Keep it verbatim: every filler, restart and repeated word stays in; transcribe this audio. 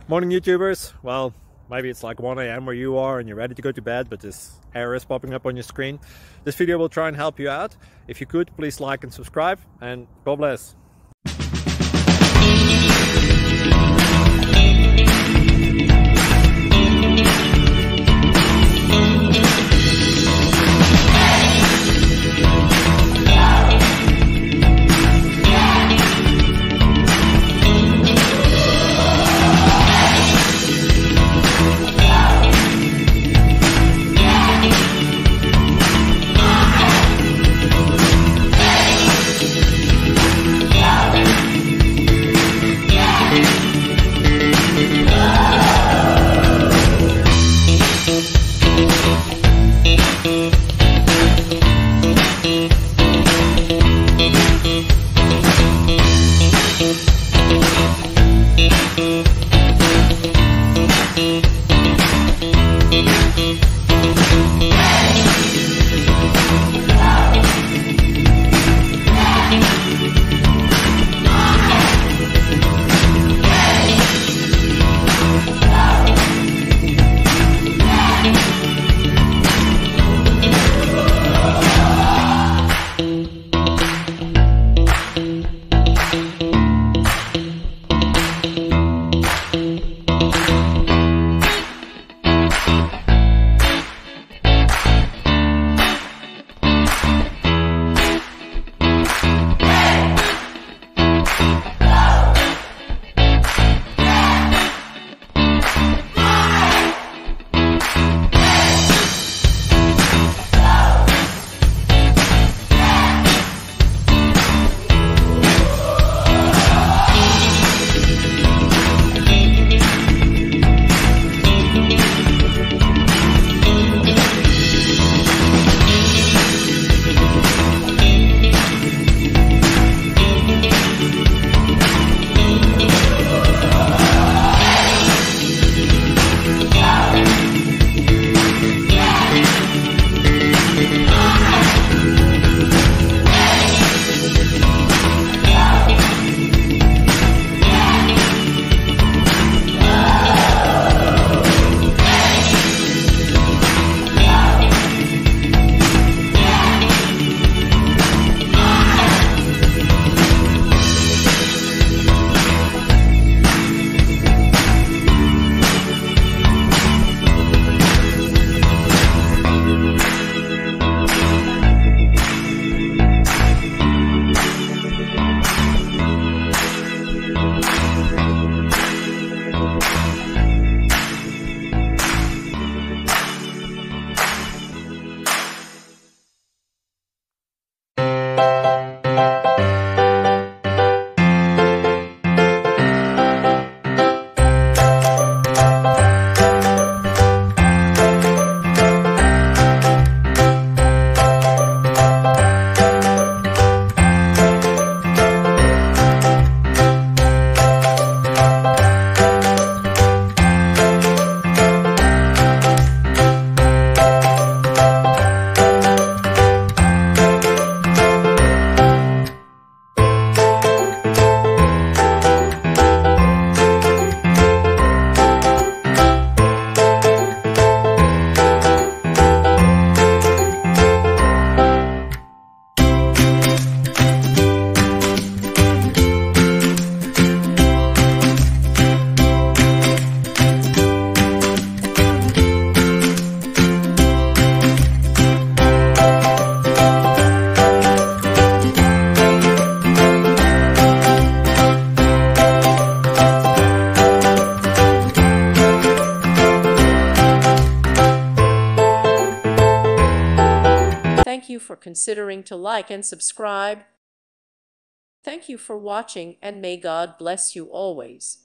Morning YouTubers. Well, maybe it's like one A M where you are and you're ready to go to bed, but this error is popping up on your screen. This video will try and help you out. If you could, please like and subscribe, and God bless. Thank you for considering to like and subscribe. Thank you for watching, and may God bless you always.